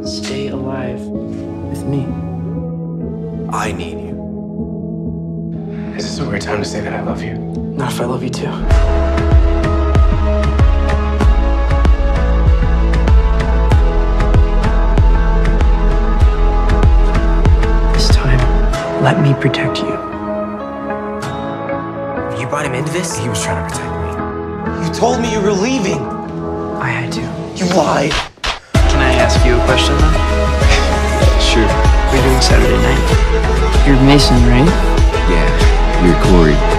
Stay alive with me. I need you. Is this a weird time to say that I love you? Not if I love you too. This time, let me protect you. You brought him into this? He was trying to protect me. You told me you were leaving. I had to. You lied. Can I ask you a question then? Sure. What are you doing Saturday night? You're Mason, right? Yeah, you're Corey.